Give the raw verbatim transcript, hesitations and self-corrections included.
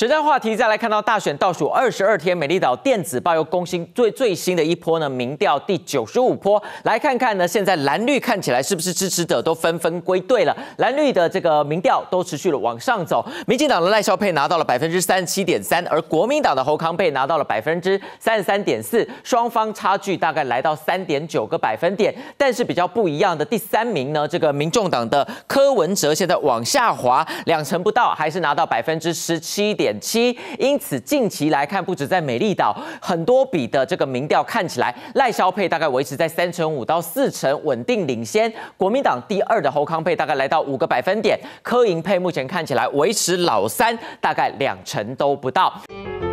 选战话题，再来看到大选倒数二十二天，美丽岛电子报又更新最最新的一波呢民调第九十五波，来看看呢现在蓝绿看起来是不是支持者都纷纷归队了？蓝绿的这个民调都持续了往上走，民进党的赖萧配拿到了百分之三十七点三，而国民党的侯康配拿到了百分之三十三点四，双方差距大概来到三点九个百分点。但是比较不一样的第三名呢，这个民众党的柯文哲现在往下滑两成不到，还是拿到百分之十七点七。因此近期来看，不止在美丽岛，很多笔的这个民调看起来赖萧配大概维持在三成五到四成稳定领先，国民党第二的侯康配大概来到五个百分点，柯银配目前看起来维持老三，大概两成都不到。